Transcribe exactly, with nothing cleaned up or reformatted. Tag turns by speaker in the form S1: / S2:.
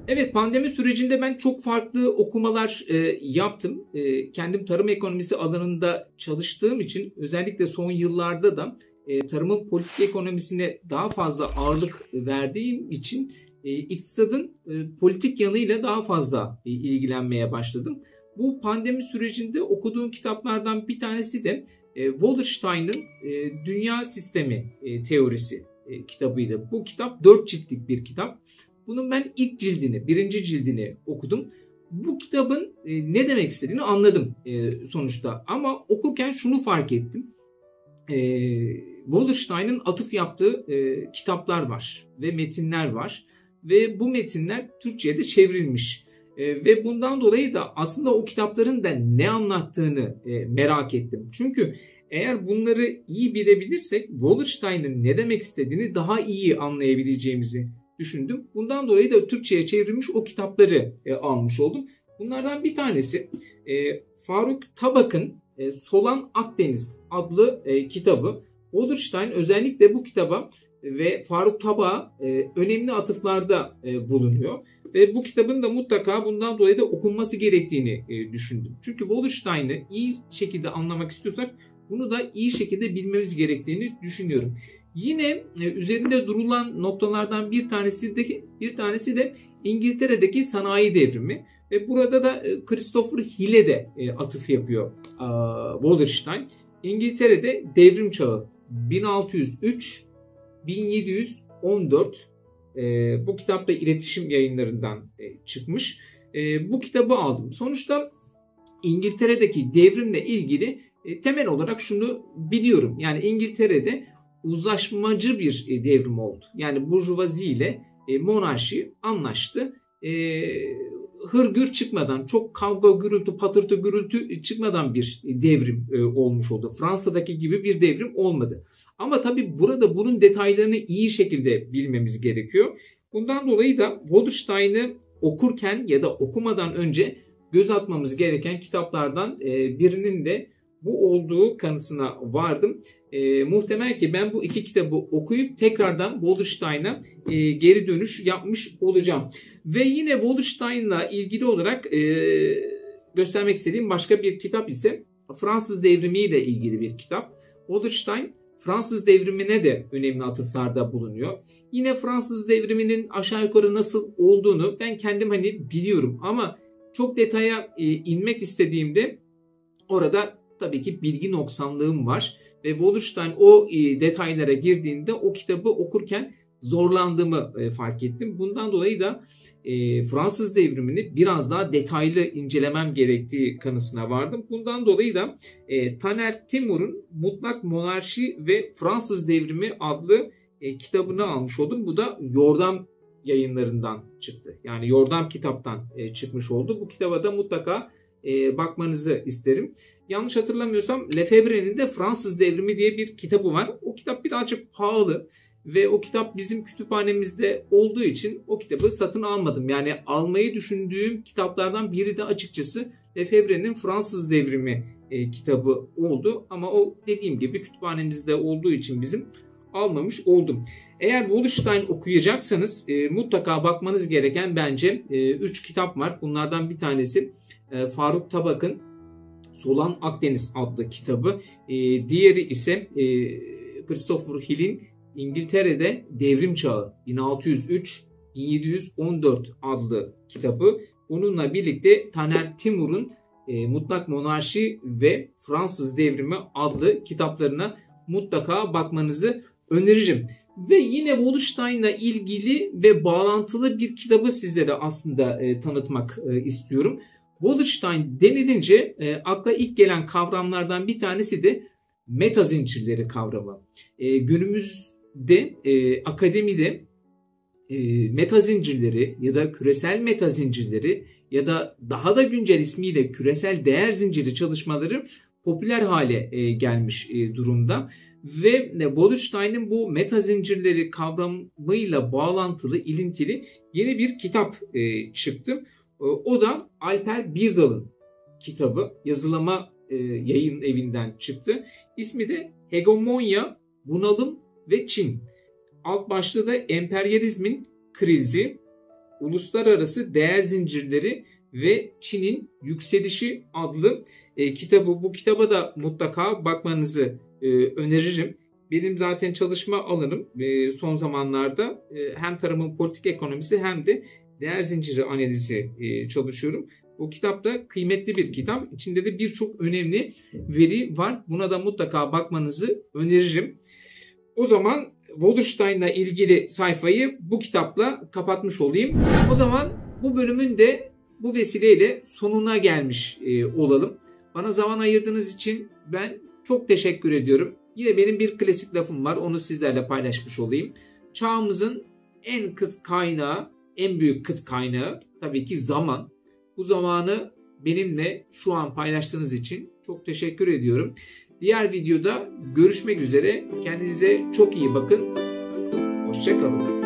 S1: Evet, pandemi sürecinde ben çok farklı okumalar e, yaptım. E, kendim tarım ekonomisi alanında çalıştığım için özellikle son yıllarda da e, tarımın politik ekonomisine daha fazla ağırlık verdiğim için e, iktisadın e, politik yanıyla daha fazla e, ilgilenmeye başladım. Bu pandemi sürecinde okuduğum kitaplardan bir tanesi de e, Wallerstein'ın e, Dünya Sistemi e, Teorisi e, kitabıydı. Bu kitap dört ciltlik bir kitap. Bunun ben ilk cildini, birinci cildini okudum. Bu kitabın e, ne demek istediğini anladım e, sonuçta. Ama okurken şunu fark ettim. E, Wallerstein'ın atıf yaptığı e, kitaplar var ve metinler var. Ve bu metinler Türkçe'ye de çevrilmiş. E, ve bundan dolayı da aslında o kitapların da ne anlattığını e, merak ettim. Çünkü eğer bunları iyi bilebilirsek Wallerstein'ın ne demek istediğini daha iyi anlayabileceğimizi düşündüm. Bundan dolayı da Türkçe'ye çevrilmiş o kitapları e, almış oldum. Bunlardan bir tanesi e, Faruk Tabak'ın e, Solan Akdeniz adlı e, kitabı. Wallerstein özellikle bu kitaba ve Faruk Tabak'a e, önemli atıflarda e, bulunuyor. Ve bu kitabın da mutlaka bundan dolayı da okunması gerektiğini e, düşündüm. Çünkü Wallerstein'ı iyi şekilde anlamak istiyorsak bunu da iyi şekilde bilmemiz gerektiğini düşünüyorum. Yine e, üzerinde durulan noktalardan bir tanesi de bir tanesi de İngiltere'deki sanayi devrimi ve burada da e, Christopher Hill'e de e, atıf yapıyor e, Wallerstein. İngiltere'de devrim çağı bin altı yüz üç bin yedi yüz on dört e, bu kitap da iletişim yayınlarından e, çıkmış. E, bu kitabı aldım. Sonuçta İngiltere'deki devrimle ilgili e, temel olarak şunu biliyorum. Yani İngiltere'de uzlaşmacı bir e, devrim oldu. Yani burjuvazi ile e, monarşi anlaştı. E, hırgür çıkmadan, çok kavga gürültü, patırtı gürültü çıkmadan bir devrim e, olmuş oldu. Fransa'daki gibi bir devrim olmadı. Ama tabii burada bunun detaylarını iyi şekilde bilmemiz gerekiyor. Bundan dolayı da Wallerstein'ı okurken ya da okumadan önce göz atmamız gereken kitaplardan e, birinin de bu olduğu kanısına vardım. E, muhtemel ki ben bu iki kitabı okuyup tekrardan Wallerstein'a e, geri dönüş yapmış olacağım. Ve yine Wallerstein'la ilgili olarak e, göstermek istediğim başka bir kitap ise Fransız Devrimi ile ilgili bir kitap. Wallerstein Fransız Devrimi'ne de önemli atıflarda bulunuyor. Yine Fransız Devrimi'nin aşağı yukarı nasıl olduğunu ben kendim hani biliyorum ama çok detaya e, inmek istediğimde orada tabii ki bilgi noksanlığım var ve Wallerstein o e, detaylara girdiğinde o kitabı okurken zorlandığımı e, fark ettim. Bundan dolayı da e, Fransız Devrimi'ni biraz daha detaylı incelemem gerektiği kanısına vardım. Bundan dolayı da e, Taner Timur'un Mutlak Monarşi ve Fransız Devrimi adlı e, kitabını almış oldum. Bu da Yordam yayınlarından çıktı. Yani Yordam kitaptan e, çıkmış oldu. Bu kitaba da mutlaka e, bakmanızı isterim. Yanlış hatırlamıyorsam Lefebvre'nin de Fransız Devrimi diye bir kitabı var. O kitap birazcık pahalı ve o kitap bizim kütüphanemizde olduğu için o kitabı satın almadım. Yani almayı düşündüğüm kitaplardan biri de açıkçası Lefebvre'nin Fransız Devrimi e, kitabı oldu. Ama o dediğim gibi kütüphanemizde olduğu için bizim almamış oldum. Eğer Wallerstein okuyacaksanız e, mutlaka bakmanız gereken bence üç e, kitap var. Bunlardan bir tanesi e, Faruk Tabak'ın Solan Akdeniz adlı kitabı. E, diğeri ise e, Christopher Hill'in İngiltere'de Devrim Çağı bin altı yüz üç bin yedi yüz on dört adlı kitabı. Bununla birlikte Taner Timur'un e, Mutlak Monarşi ve Fransız Devrimi adlı kitaplarına mutlaka bakmanızı öneririm. Ve yine Wallerstein'la ilgili ve bağlantılı bir kitabı sizlere aslında e, tanıtmak e, istiyorum. Wallerstein denilince e, akla ilk gelen kavramlardan bir tanesi de meta zincirleri kavramı. E, günümüzde e, akademide e, meta zincirleri ya da küresel meta zincirleri ya da daha da güncel ismiyle küresel değer zinciri çalışmaları popüler hale e, gelmiş e, durumda. Ve e, Wallerstein'in bu meta zincirleri kavramıyla bağlantılı, ilintili yeni bir kitap e, çıktı. O da Alper Birdal'ın kitabı. Yazılama e, yayın evinden çıktı. İsmi de Hegemonya, Bunalım ve Çin. Alt başlığı da Emperyalizmin Krizi, Uluslararası Değer Zincirleri ve Çin'in Yükselişi adlı e, kitabı. Bu kitaba da mutlaka bakmanızı e, öneririm. Benim zaten çalışma alanım e, son zamanlarda e, hem tarımın politik ekonomisi hem de değer zinciri analizi e, çalışıyorum. Bu kitap da kıymetli bir kitap. İçinde de birçok önemli veri var. Buna da mutlaka bakmanızı öneririm. O zaman Wallerstein'la ilgili sayfayı bu kitapla kapatmış olayım. O zaman bu bölümün de bu vesileyle sonuna gelmiş e, olalım. Bana zaman ayırdığınız için ben çok teşekkür ediyorum. Yine benim bir klasik lafım var. Onu sizlerle paylaşmış olayım. Çağımızın en kıt kaynağı, en büyük kıt kaynağı tabii ki zaman. Bu zamanı benimle şu an paylaştığınız için çok teşekkür ediyorum. Diğer videoda görüşmek üzere. Kendinize çok iyi bakın. Hoşça kalın.